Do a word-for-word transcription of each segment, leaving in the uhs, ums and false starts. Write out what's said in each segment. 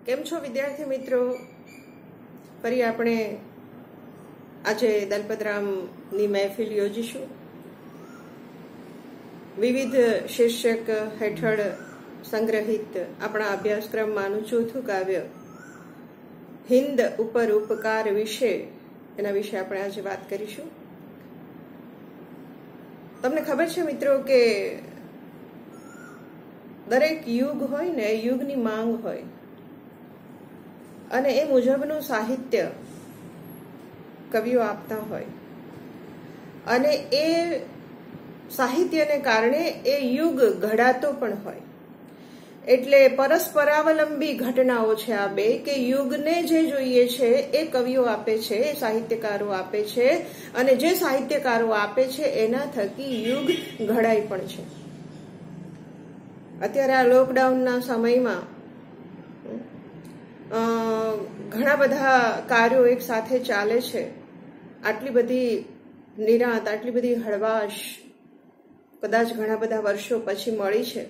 કેમ છો વિદ્યાર્થી મિત્રો? ફરી આપણે આજે દલપતરામની મહેફિલ યોજીશું. વિવિધ શીર્ષક હેઠળ સંગ્રહિત આપણા અભ્યાસક્રમમાંનું ચોથું કાવ્ય હિન્દ ઉપર ઉપકાર વિશે, એના વિશે આપણે આજે વાત કરીશું. તમને ખબર છે મિત્રો કે દરેક યુગ હોય ને, યુગની માંગ હોય અને એ મુજબનું સાહિત્ય કવિઓ આપતા હોય, અને એ સાહિત્યને કારણે એ યુગ ઘડાતો પણ હોય. એટલે પરસ્પરાવલંબી ઘટનાઓ છે આ બે, કે યુગને જે જોઈએ છે એ કવિઓ આપે છે, એ સાહિત્યકારો આપે છે, અને જે સાહિત્યકારો આપે છે એના થકી યુગ ઘડાય પણ છે. અત્યારે આ લોકડાઉનના સમયમાં ઘણા બધા કાર્યો એક સાથે ચાલે છે. આટલી બધી નિરાંત, આટલી બધી હળવાશ કદાચ ઘણા બધા વર્ષો પછી મળી છે.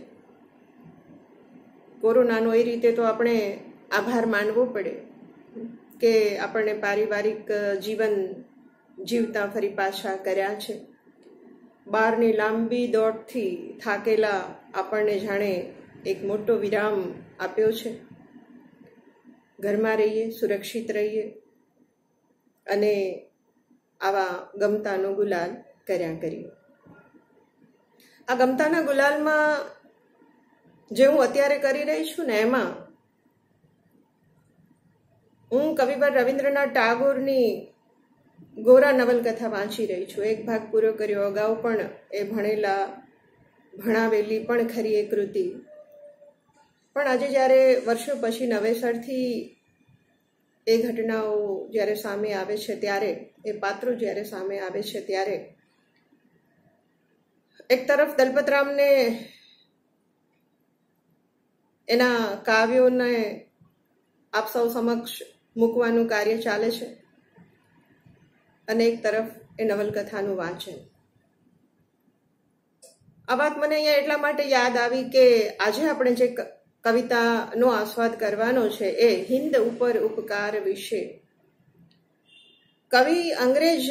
કોરોનાનો એ રીતે તો આપણે આભાર માનવો પડે કે આપણને પારિવારિક જીવન જીવતા ફરી પાછા કર્યા છે. બહારની લાંબી દોડથી થાકેલા આપણને જાણે એક મોટો વિરામ આપ્યો છે. ઘરમાં રહીએ, સુરક્ષિત રહીએ અને આવા ગમતાનો ગુલાલ કર્યા કરીએ. આ ગમતાના ગુલાલમાં જે હું અત્યારે કરી રહી છું ને, એમાં હું કવિવર રવિન્દ્રનાથ ટાગોરની ગોરા નવલકથા વાંચી રહી છું. એક ભાગ પૂરો કર્યો. અગાઉ પણ એ ભણેલા ભણાવેલી પણ ખરી એ કૃતિ. પણ આજે જ્યારે વર્ષો પછી નવેસરથી એ ઘટનાઓ જ્યારે સામે આવે છે, ત્યારે એ પાત્રો જ્યારે સામે આવે છે, ત્યારે એક તરફ દલપતરામને એના કાવ્યોને આપ સૌ સમક્ષ મૂકવાનું કાર્ય ચાલે છે, અને એક તરફ એ નવલકથાનું વાંચન. આ વાત મને અહીંયા એટલા માટે યાદ આવી કે આજે આપણે જે કવિતાનો આસ્વાદ કરવાનો છે એ હિન્દ ઉપર ઉપકાર વિશે. કવિ અંગ્રેજ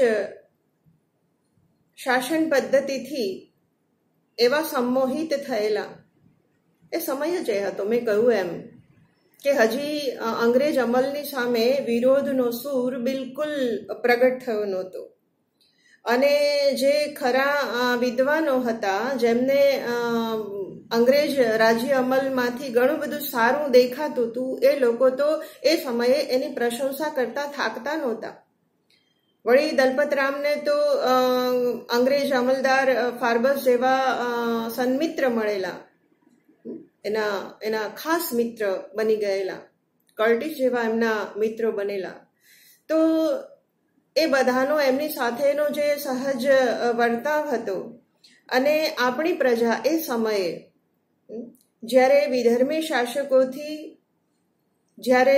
શાસન પદ્ધતિથી એવા સંમોહિત થયેલા, એ સમય જ એ હતો, મેં કહ્યું એમ કે હજી અંગ્રેજ અમલની સામે વિરોધનો સૂર બિલકુલ પ્રગટ થયો નહોતો. અને જે ખરા વિદ્વાનો હતા, જેમને અંગ્રેજ રાજ્ય અમલમાંથી ઘણું બધું સારું દેખાતું હતું, એ લોકો તો એ સમયે એની પ્રશંસા કરતા થાકતા નહોતા. વળી દલપતરામને તો અંગ્રેજ અમલદાર ફાર્બસ જેવા સન્મિત્ર મળેલા, એના એના ખાસ મિત્ર બની ગયેલા, કર્ટિસ જેવા એમના મિત્રો બનેલા. તો એ બધાનો એમની સાથેનો જે સહજ વર્તાવ હતો, અને આપણી પ્રજા એ સમયે જ્યારે વિધર્મી શાસકોથી, જ્યારે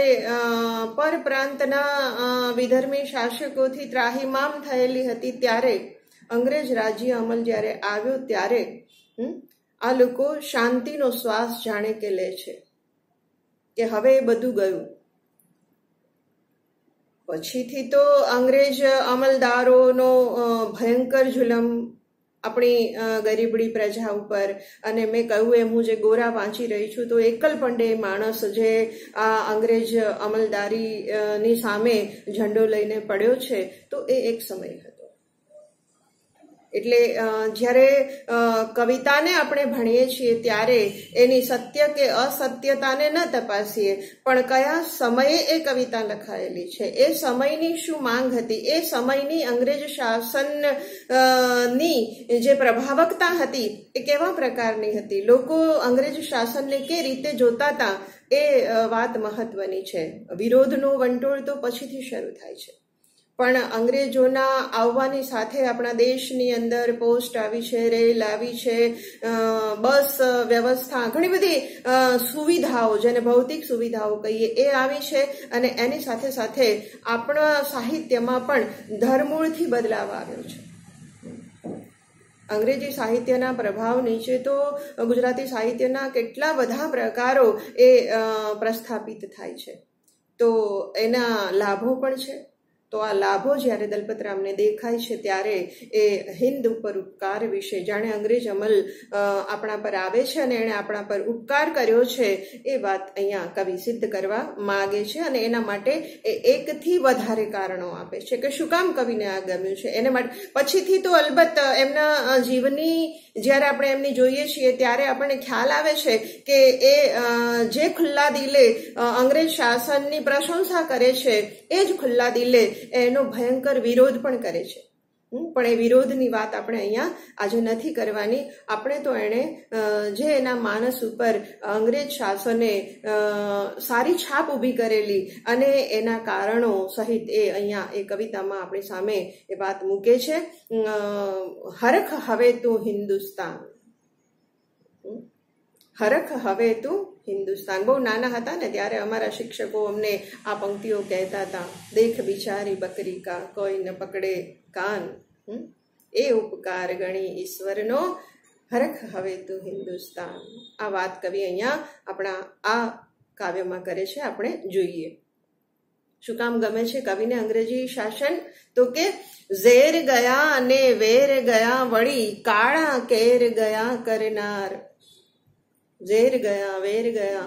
પરપ્રાંતના વિધર્મી શાસકોથી ત્રાહિમામ થયેલી હતી, ત્યારે અંગ્રેજ રાજ્ય અમલ જ્યારે આવ્યો, ત્યારે આ લોકો શાંતિનો શ્વાસ જાણે કે લે છે કે હવે એ બધું ગયું. પછીથી તો અંગ્રેજ અમલદારોનો ભયંકર જુલમ આપણી ગરીબડી પ્રજા ઉપર, અને મેં કહ્યું એમ હું જે ગોરા વાંચી રહી છું, તો એકલ પંડે માણસ જે આ અંગ્રેજ અમલદારીની સામે ઝંડો લઈને પડ્યો છે, તો એ એક સમય હતો. એટલે જ્યારે કવિતાને આપણે ભણીએ છીએ ત્યારે એની સત્ય કે અસત્યતાને ન તપાસીએ, પણ કયા સમયે એ કવિતા લખાયેલી છે, એ સમયની શું માંગ હતી, એ સમયની અંગ્રેજ શાસનની જે પ્રભાવકતા હતી એ કેવા પ્રકારની હતી, લોકો અંગ્રેજ શાસનને કે રીતે જોતા હતા, એ વાત મહત્વની છે. વિરોધનો વંટોળ તો પછીથી શરૂ થાય છે, પણ અંગ્રેજોના આવવાની સાથે આપણા દેશની અંદર પોસ્ટ આવી છે, રેલ આવી છે, બસ વ્યવસ્થા, ઘણી બધી સુવિધાઓ, જેને ભૌતિક સુવિધાઓ કહીએ, એ આવી છે. અને એની સાથે સાથે આપણા સાહિત્યમાં પણ ધરમૂળથી બદલાવ આવ્યો છે. અંગ્રેજી સાહિત્યના પ્રભાવ નીચે તો ગુજરાતી સાહિત્યના કેટલા બધા પ્રકારો એ પ્રસ્થાપિત થાય છે, તો એના લાભો પણ છે. તો આ લાભો જ્યારે દલપતરામને દેખાય છે ત્યારે એ હિન્દ ઉપર ઉપકાર વિશે, જાણે અંગ્રેજ અમલ આપણા પર આવે છે અને એણે આપણા પર ઉપકાર કર્યો છે, એ વાત અહીંયા કવિ સિદ્ધ કરવા માગે છે. અને એના માટે એ એકથી વધારે કારણો આપે છે કે શું કામ કવિને આ ગમ્યું છે. એને માટે પછીથી તો અલબત્ત એમના જીવની જ્યારે આપણે એમની જોઈએ છીએ ત્યારે આપણને ખ્યાલ આવે છે કે એ જે ખુલ્લા દિલે અંગ્રેજ શાસનની પ્રશંસા કરે છે એ જ ખુલ્લા દિલે એનો ભયંકર વિરોધ પણ કરે છે. પણ એ વિરોધની વાત આપણે અહીંયા આજે નથી કરવાની. આપણે તો એણે જે એના માનસ ઉપર અંગ્રેજ શાસને સારી છાપ ઊભી કરેલી અને એના કારણો સહિત એ અહીંયા એ કવિતામાં આપણી સામે એ વાત મૂકે છે. હરખ હવે તું હિન્દુસ્તાન, હરખ હવે તું હિન્દુસ્તાન. બહુ નાના હતા ને ત્યારે અમારા શિક્ષકો અમને આ પંક્તિઓ કહેતા હતા, દેખ બિચારી બકરી કા કોઈ ન પકડે કાન, એ ઉપકાર ગણી ઈશ્વરનો, હરખ હવે તું હિન્દુસ્તાન. આ વાત કવિ અહીંયા આપણા આ કાવ્યમાં કરે છે. આપણે જોઈએ શું કામ ગમે છે કવિને અંગ્રેજી શાસન, તો કે ઝેર ગયા અને વેર ગયા વળી કાળા કેર ગયા કરનાર. ઝેર ગયા વેર ગયા,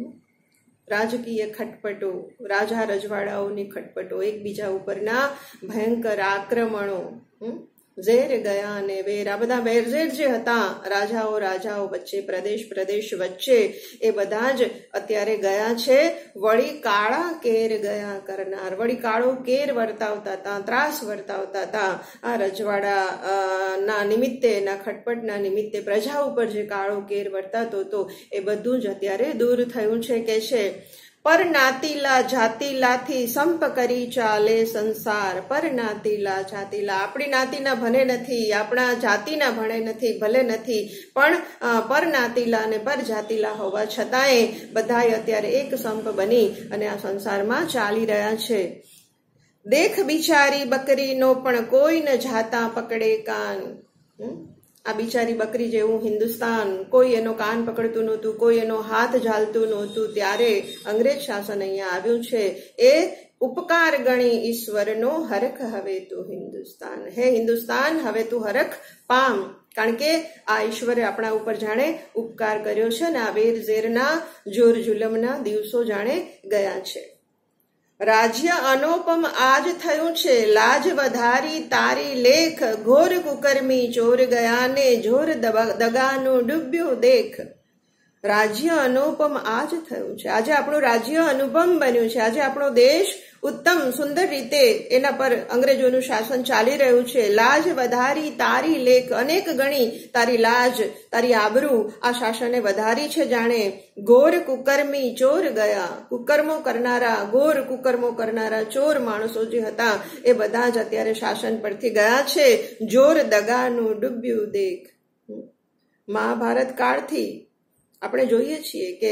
રાજકીય ખટપટો, રાજા રજવાડાઓની ખટપટો, એકબીજા ઉપરના ભયંકર આક્રમણો, ઝેર ગયા અને વેર, આ બધા વેરઝેર જે હતા રાજાઓ રાજાઓ વચ્ચે, પ્રદેશ પ્રદેશ વચ્ચે, એ બધા જ અત્યારે ગયા છે. વળી કાળા કેર ગયા કરનાર, વળી કાળો કેર વર્તાવતા હતા, ત્રાસ વર્તાવતા હતા આ રજવાડા ના નિમિત્તે, એના ખટપટના નિમિત્તે પ્રજા ઉપર જે કાળો કેર વર્તાતો હતો એ બધું જ અત્યારે દૂર થયું છે. કે છે પર નાતીલા જાતિલાથી સંપ કરી ચાલે સંસાર. પર નાતીલા જાતિલા, આપણી નાતીના ભલે નથી, આપણા જાતિના ભલે નથી, ભલે નથી, પણ પર નાતીલા અને પર જાતિલા હોવા છતાંય બધાય અત્યારે એક સંપ બની અને આ સંસારમાં ચાલી રહ્યા છે. દેખ બિચારી બકરીનો પણ કોઈ ન જાતા પકડે કાન. આ બિચારી બકરી જેવું હિન્દુસ્તાન, કોઈ એનો કાન પકડતું નહોતું, કોઈ એનો હાથ ઝાલતું નહોતું. ત્યારે અંગ્રેજ શાસન અહીંયા આવ્યું છે. એ ઉપકાર ગણી ઈશ્વરનો, હરખ હવે તું હિન્દુસ્તાન. હે હિન્દુસ્તાન, હવે તું હરખ પામ, કારણ કે આ ઈશ્વરે આપણા ઉપર જાણે ઉપકાર કર્યો છે ને આ વેર ઝેરના જોર જુલમના દિવસો જાણે ગયા છે. રાજ્ય અનોપમ આજ થયું છે, લાજ વધારી તારી લેખ, ઘોર કુકર્મી ચોર ગયા ને જોર દગાનું ડૂબ્યું દેખ. રાજ્ય અનુપમ આજ થયું છે, આજે આપણું રાજ્ય અનુપમ બન્યું છે. આજે આપણો દેશ ઉત્તમ સુંદર રીતે એના પર અંગ્રેજોનું શાસન ચાલી રહ્યું છે. લાજ વધારી તારી લેખ, અનેક ગણી તારી લાજ, તારી આબરૂ આ શાસને વધારી છે જાણે. ઘોર કુકર્મી ચોર ગયા, કુકર્મો કરનારા, ઘોર કુકર્મો કરનારા ચોર માણસો જે હતા એ બધા જ અત્યારે શાસન પરથી ગયા છે. જોર દગાનું ડૂબ્યું દેખ. મહાભારત કાળથી આપણે જોઈએ છીએ કે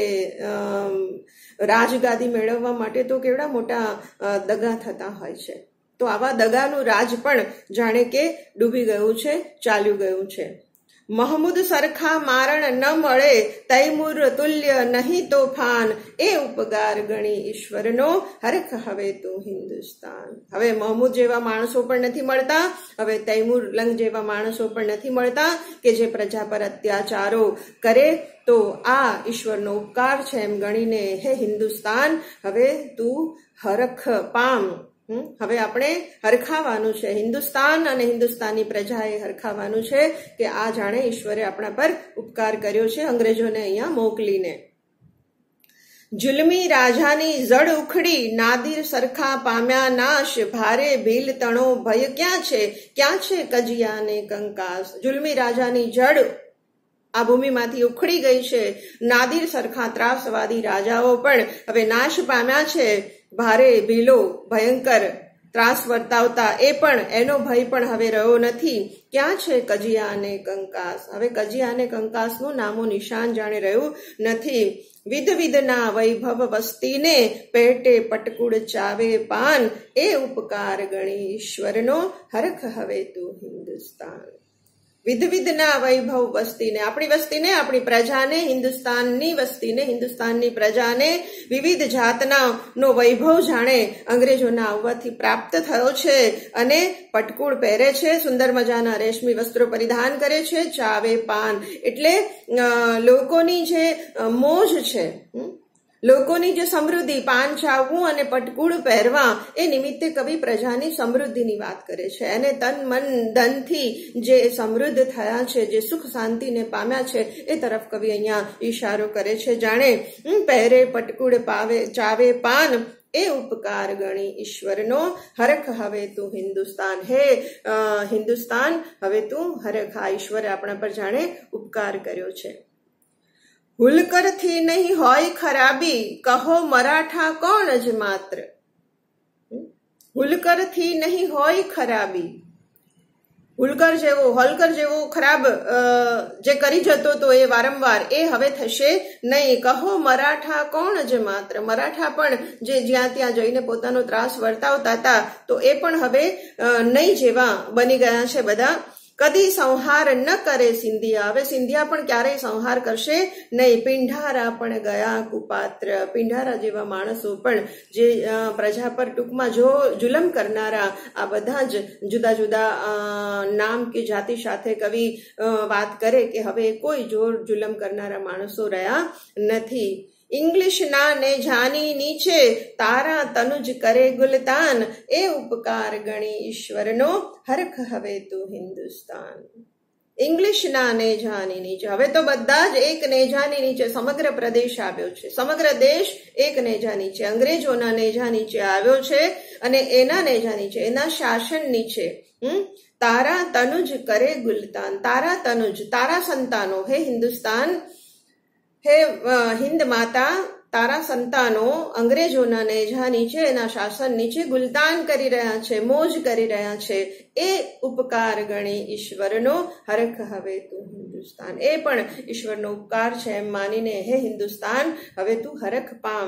રાજગાદી મેળવવા માટે તો કેવડા મોટા દગા થતા હોય છે. તો આવા દગાનું રાજ પણ જાણે કે ડૂબી ગયું છે, ચાલ્યું ગયું છે. મહમૂદ સરખા મારણ ન મળે, તૈમૂર તુલ્ય નહીં તોફાન, એ ઉપગાર ગણી ઈશ્વરનો, હરખ હવે તું હિન્દુસ્તાન. હવે મહમૂદ જેવા માણસો પણ નથી મળતા, હવે તૈમૂર લંગ જેવા માણસો પણ નથી મળતા કે જે પ્રજા પર અત્યાચારો કરે. તો આ ઈશ્વરનો ઉપકાર છે એમ ગણીને હે હિન્દુસ્તાન, હવે તું હરખ પામ. હવે આપણે હરખાવાનું છે, હિન્દુસ્તાન અને હિન્દુસ્તાની પ્રજાએ હરખાવાનું છે કે આ જાણે ઈશ્વરે આપણા પર ઉપકાર કર્યો છે અંગ્રેજોને અહીંયા મોકલીને. જુલમી રાજાની જડ ઉખડી, નાદિર સરખા પામ્યા નાશ, ભારે ભીલ તણો ભય ક્યાં છે, ક્યાં છે કજિયા ને કંકાસ. જુલમી રાજાની જડ આ ભૂમિમાંથી ઉખડી ગઈ છે. નાદિર સરખા ત્રાસવાદી રાજાઓ પણ હવે નાશ પામ્યા છે. ભારે ભીલો ભયંકર ત્રાસ વર્તાવતા એ પણ એનો ભય પણ હવે રહ્યો નથી. ક્યાં છે કજિયા અને કંકાસ. હવે કજિયા અને કંકાસનું નામો નિશાન જાણે રહ્યું નથી. વિધ વિધના વૈભવ વસ્તીને, પેટે પટકુડ ચાવે પાન, એ ઉપકાર ગણી ઈશ્વરનો, હરખ હવે તું હિન્દુસ્તાન. વિધ વિધના વૈભવ વસ્તીને, આપણી વસ્તીને, આપણી પ્રજાને, હિન્દુસ્તાનની વસ્તીને, હિન્દુસ્તાનની પ્રજાને વિવિધ જાતના નો વૈભવ જાણે અંગ્રેજોના આવવાથી પ્રાપ્ત થયો છે અને પટકૂળ પહેરે છે, સુંદર મજાના રેશમી વસ્ત્રો પરિધાન કરે છે, ચાવે પાન એટલે લોકોની જે મોજ છે, લોકોની જે સમૃદ્ધિ, પાન ચાવવું અને પટકૂળ પહેરવા, એ નિમિત્તે કવિ પ્રજાની સમૃદ્ધિની વાત કરે છે અને તન મન ધનથી જે સમૃદ્ધ થયા છે, જે સુખ શાંતિને પામ્યા છે, એ તરફ કવિ અહીંયા ઈશારો કરે છે. જાણે પહેરે પટકૂળ પાવે ચાવે પાન, એ ઉપકાર ગણી ઈશ્વરનો, હરખ હવે તું હિન્દુસ્તાન, હે હિન્દુસ્તાન હવે તું હરખ. આ ઈશ્વરે આપણા પર જાણે ઉપકાર કર્યો છે. હુલકરથી નહીં હોય ખરાબી, કહો મરાઠા કોણ જ માત્ર. હુલકરથી નહીં હોય ખરાબી, હુલકર જેવો, હોલકર જેવો ખરાબ જે કરી જતો તો એ વારંવાર, એ હવે થશે નહીં. કહો મરાઠા કોણ જ માત્ર, મરાઠા પણ જે જ્યાં ત્યાં જઈને પોતાનો ત્રાસ વર્તાવતા હતા, તો એ પણ હવે નહીં જેવા બની ગયા છે બધા. કદી સંહાર ન કરે સિંધિયા, હવે સિંધિયા પણ ક્યારેય સંહાર કરશે નહીં. પિંઢારા પણ ગયા કુપાત્ર, પિંઢારા જેવા માણસો પણ જે પ્રજા પર ટૂંકમાં જો જુલમ કરનારા, આ બધા જ જુદા જુદા નામ કે જાતિ સાથે કવિ વાત કરે કે હવે કોઈ જોર જુલમ કરનારા માણસો રહ્યા નથી. ઇંગ્લિશ ના ને જાની નીચે, તારા તનુજ કરે ગુલતાન, એ ઉપકાર ગણી ઈશ્વરનો, હરખ હવે તું હિન્દુસ્તાન. ઇંગ્લિશ ના નેજાની નીચે, હવે તો બધા જ એક નેજાની નીચે, સમગ્ર પ્રદેશ આવ્યો છે, સમગ્ર દેશ એક નેજા નીચે, અંગ્રેજોના નેજા નીચે આવ્યો છે અને એના નેજા નીચે, એના શાસન નીચે હમ તારા તનુજ કરે ગુલતાન, તારા તનુજ, તારા સંતાનો, હે હિન્દુસ્તાન, હે હિન્દ માતા, તારા સંતાનો અંગ્રેજોના નેજા નીચે, એના શાસન નીચે ગુલતાન કરી રહ્યા છે, મોજ કરી રહ્યા છે, એ ઉપકાર ગણી ઈશ્વરનો, હરખ હવે તું હિન્દુસ્તાન. એ પણ ઈશ્વરનો ઉપકાર છે એમ માનીને, હે હિન્દુસ્તાન હવે તું હરખ પામ.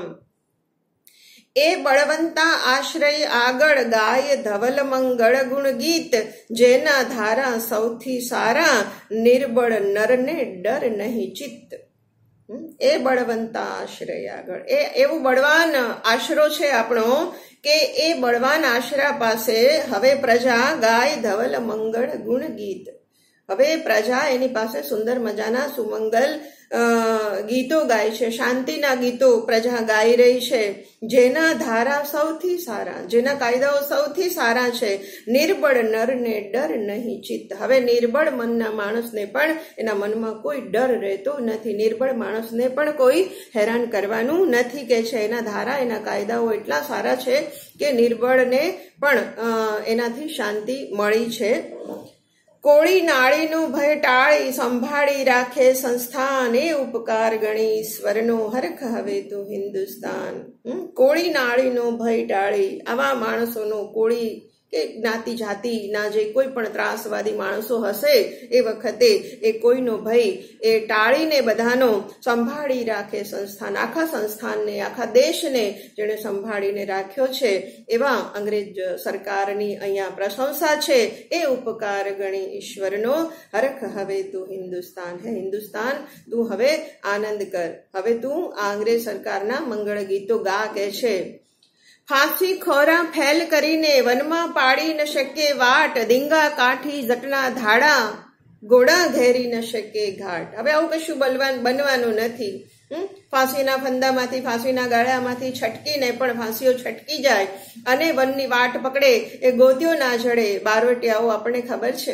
એ બળવંતા આશ્રય આગળ ગાય ધવલ મંગળ ગુણ ગીત, જેના ધારા સૌથી સારા, નિર્બળ નરને ડર નહીં ચિત્ત. એ બળવંતા આશ્રય આગળ, એ એવું બળવાન આશરો છે આપણો કે એ બળવાન આશરા પાસે હવે પ્રજા ગાય ધવલ મંગળ ગુણ ગીત. હવે પ્રજા એની પાસે સુંદર મજાના સુમંગલ ગીતો ગાય છે, શાંતિના ગીતો પ્રજા ગાઈ રહી છે. જેના ધારા સૌથી સારા, જેના કાયદાઓ સૌથી સારા છે. નિર્બળ નરને ડર નહીં ચિત્ત, હવે નિર્બળ મનના માણસને પણ એના મનમાં કોઈ ડર રહેતો નથી, નિર્બળ માણસને પણ કોઈ હેરાન કરવાનું નથી કે છે. એના ધારા, એના કાયદાઓ એટલા સારા છે કે નિર્બળને પણ એનાથી શાંતિ મળી છે. કોળી નાળીનું ભય ટાળી, સંભાળી રાખે સંસ્થાન, એ ઉપકાર ગણી ઈશ્વરનો, હરખ હવે તું હિન્દુસ્તાન. કોળી નાળીનો ભય ટાળી, આવા માણસોનો, કોળી કે જ્ઞાતિ જાતિના જે કોઈ પણ ત્રાસવાદી માણસો હશે એ વખતે એ કોઈનો ભય એ ટાળીને બધાનો સંભાળી રાખે સંસ્થાન, આખા સંસ્થાનને, આખા દેશને જેણે સંભાળીને રાખ્યો છે, એવા અંગ્રેજ સરકારની અહીંયા પ્રશંસા છે. એ ઉપકાર ગણી ઈશ્વરનો, હરખ હવે તું હિન્દુસ્તાન, હે હિન્દુસ્તાન તું હવે આનંદ કર, હવે તું આ અંગ્રેજ સરકારના મંગળ ગીતો ગા કે છે. ફાંસી ખોરા ફેલ કરીને વનમાં પાડી ન શકે વાટ, ધીંગા કાઠી જટના ધાડા, ગોળા ઘેરી ન શકે ઘાટ. હવે આવું કશું બલવાન બનવાનું નથી. ફાંસીના ફંદામાંથી, ફાંસીના ગાળામાંથી છટકીને પણ ફાંસીઓ છટકી જાય અને વનની વાટ પકડે, એ ગોતીઓ ના જડે. બારવટિયાઓ આપણને ખબર છે.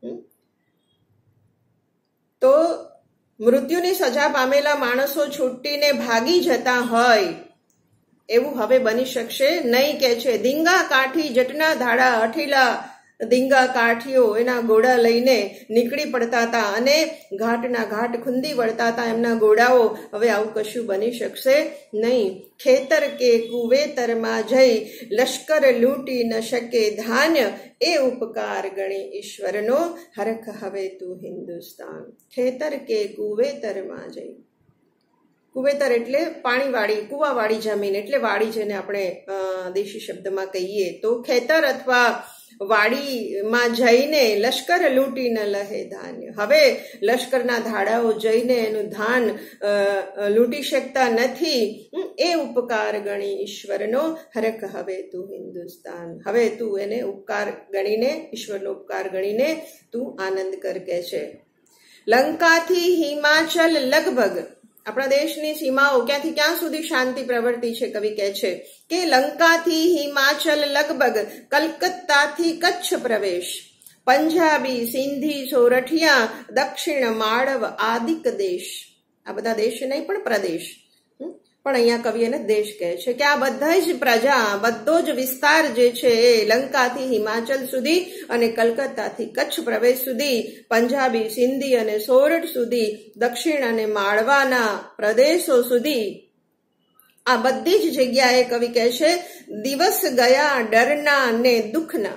તો મૃત્યુની સજા પામેલા માણસો છૂટીને ભાગી જતા હોય એવું હવે બની શકશે નહીં કે છે. ધીંગા કાઠી જટના ધાડા, હઠીલા ધીંગા કાઠીઓ એના ઘોડા લઈને નીકળી પડતા હતા અને ઘાટના ઘાટ ખૂંદી વળતા હતા એમના ઘોડાઓ. હવે આવું કશું બની શકશે નહીં. ખેતર કે કુવેતરમાં જઈ લશ્કર લૂંટી ન શકે ધાન્ય, એ ઉપકાર ગણી ઈશ્વરનો, હરખ હવે તું હિન્દુસ્તાન. ખેતર કે કુવેતરમાં જઈ, કુવેતર એટલે પાણીવાળી, કુવાવાળી જમીન એટલે વાડી, જેને આપણે દેશી શબ્દમાં કહીએ તો ખેતર અથવા વાડીમાં જઈને લશ્કર લૂંટી ન લહે ધાન્ય. હવે લશ્કરના ધાડાઓ જઈને એનું ધાન લૂંટી શકતા નથી. એ ઉપકાર ગણી ઈશ્વરનો હરખ હવે તું હિન્દુસ્તાન. હવે તું એને ઉપકાર ગણીને, ઈશ્વરનો ઉપકાર ગણીને તું આનંદ કર કે છે. લંકાથી હિમાચલ લગભગ, આપણા દેશની સીમાઓ ક્યાંથી ક્યાં સુધી શાંતિ પ્રવર્તી છે. કવિ કહે છે કે લંકાથી હિમાચલ લગભગ, કલકત્તાથી કચ્છ પ્રવેશ, પંજાબી સિંધી સોરઠિયા, દક્ષિણ માળવ આદિક દેશ. આ બધા દેશ નહીં પણ પ્રદેશ, પણ અહીંયા કવિ એને દેશ કહે છે કે આ બધા જ પ્રજા, બધો જ વિસ્તાર જે છે એ લંકાથી હિમાચલ સુધી અને કલકત્તાથી કચ્છ પ્રવેશ સુધી, પંજાબી સિંધી અને સોરઠ સુધી, દક્ષિણ અને માળવાના પ્રદેશો સુધી, આ બધી જ જગ્યાએ કવિ કહે છે દિવસ ગયા ડરના ને દુઃખના.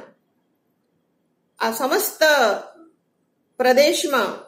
આ સમસ્ત પ્રદેશમાં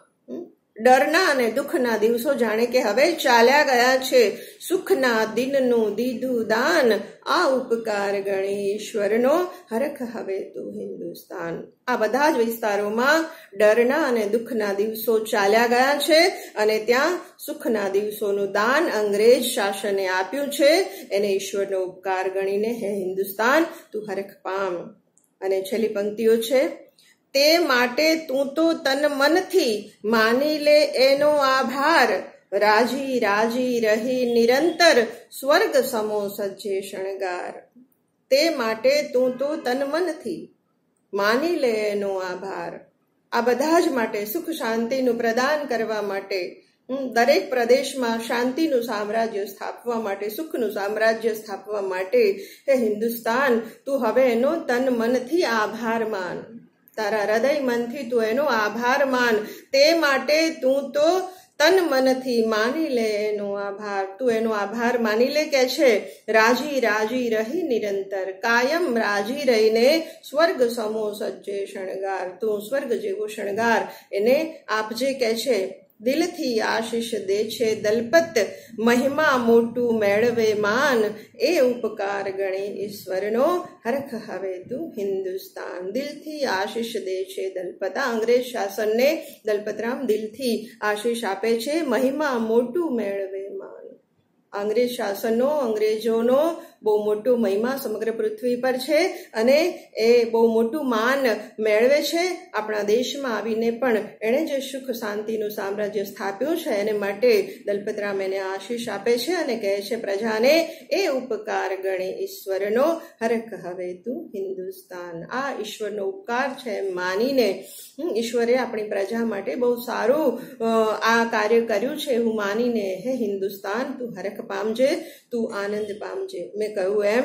ડરના અને દુઃખના દિવસો જાણે કે હવે ચાલ્યા ગયા છે. સુખના દિનનું દીધું દાન, આ ઉપકાર ગણી ઈશ્વરનો હરખ હવે તું હિન્દુસ્તાન. આ બધા જ વિસ્તારોમાં ડરના અને દુઃખના દિવસો ચાલ્યા ગયા છે અને ત્યાં સુખના દિવસોનું દાન અંગ્રેજ શાસને આપ્યું છે. એને ઈશ્વરનો ઉપકાર ગણીને હે હિન્દુસ્તાન તું હરખ પામ. અને છેલ્લી પંક્તિઓ છે, તે માટે તું તો તન મનથી માની લે એનો આભાર, રાજી રાજી રહી નિરંતર, સ્વર્ગ સમો સજ્જે શણગાર. તે માટે તું તો તન મનથી માની લે એનો આભાર. આ બધા જ માટે, સુખ શાંતિનું પ્રદાન કરવા માટે, દરેક પ્રદેશમાં શાંતિનું સામ્રાજ્ય સ્થાપવા માટે, સુખનું સામ્રાજ્ય સ્થાપવા માટે હે હિન્દુસ્તાન તું હવે એનો તન મનથી આભાર માન. તારા હૃદય મનથી તું એનો આભાર માન. તે માટે તું તો તન મનથી માની લે એનો આભાર. તું એનો આભાર માની લે કે છે. રાજી રાજી રહી નિરંતર, કાયમ રાજી રહીને સ્વર્ગ સમો સજ્જે શણગાર. તું સ્વર્ગ જેવો શણગાર એને આપજે કે છે. દિલથી આશીષ દે છે દલપત, મહિમા મોટું મેળવે માન, એ ઉપકાર ગણી ઈશ્વરનો હરખ હવે તું હિન્દુસ્તાન. દિલથી આશીષ દે છે દલપત. આ અંગ્રેજ શાસનને દલપતરામ દિલથી આશીષ આપે છે. મહિમા મોટું મેળવે માન. અંગ્રેજ શાસનનો, અંગ્રેજોનો બહુ મોટું મહિમા સમગ્ર પૃથ્વી પર છે અને એ બહુ મોટું માન મેળવે છે. આપણા દેશમાં આવીને પણ એણે જે સુખ શાંતિનું સામ્રાજ્ય સ્થાપ્યું છે એને માટે દલપતરામ એને આશીષ આપે છે અને કહે છે પ્રજાને, એ ઉપકાર ગણી ઈશ્વરનો હરખ હવે તું હિન્દુસ્તાન. આ ઈશ્વરનો ઉપકાર છે એમ માનીને ઈશ્વરે આપણી પ્રજા માટે બહુ સારું આ કાર્ય કર્યું છે એવું માનીને હે હિન્દુસ્તાન તું હરખ પામજે, તું આનંદ પામજે. મેં કહ્યું એમ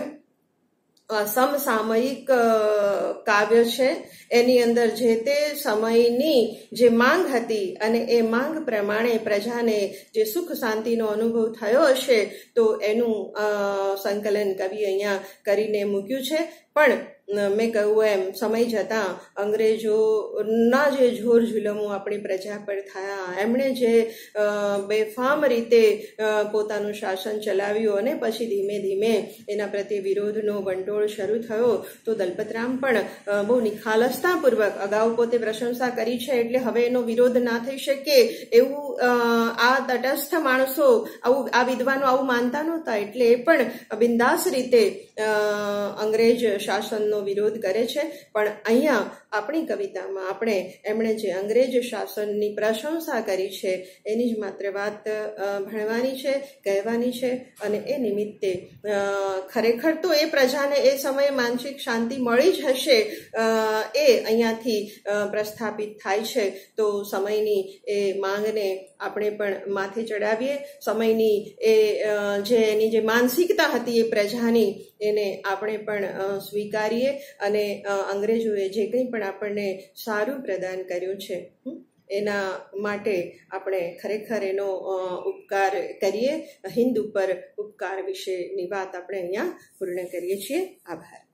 સમસામયિક કાવ્ય છે. એની અંદર જે તે સમયની જે માંગ હતી અને એ માંગ પ્રમાણે પ્રજાને જે સુખ શાંતિનો અનુભવ થયો હશે તો એનું સંકલન કવિ અહીંયા કરીને મૂક્યું છે. પણ મેં કહ્યું એમ સમય જતાં અંગ્રેજોના જે જોર જુલમો આપણી પ્રજા પર થયા, એમણે જે બેફામ રીતે પોતાનું શાસન ચલાવ્યું અને પછી ધીમે ધીમે એના પ્રત્યે વિરોધનો વંટોળ શરૂ થયો તો દલપતરામ પણ બહુ નિખાલસતાપૂર્વક અગાઉ પોતે પ્રશંસા કરી છે એટલે હવે એનો વિરોધ ના થઈ શકે એવું આ તટસ્થ માણસો આવું આ વિદ્વાનો આવું માનતા નહોતા એટલે એ પણ બિંદાસ રીતે અંગ્રેજ શાસનનો વિરોધ કરે છે. પણ અહીંયા આપણી કવિતામાં આપણે એમણે જે અંગ્રેજ શાસનની પ્રશંસા કરી છે એની જ માત્ર વાત ભણવાની છે, કહેવાની છે અને એ નિમિત્તે ખરેખર તો એ પ્રજાને એ સમયે માનસિક શાંતિ મળી જ હશે એ અહીંયાથી પ્રસ્થાપિત થાય છે. તો સમયની એ માંગને આપણે પણ માથે ચડાવીએ, સમયની એ જે એની જે માનસિકતા હતી એ પ્રજાની એને આપણે પણ સ્વીકારીએ અને અંગ્રેજોએ જે કંઈ પણ આપણને સારું પ્રદાન કર્યું છે એના માટે આપણે ખરેખર એનો ઉપકાર કરીએ. હિન્દ ઉપર ઉપકાર વિશેની વાત આપણે અહીંયા પૂર્ણ કરીએ છીએ. આભાર.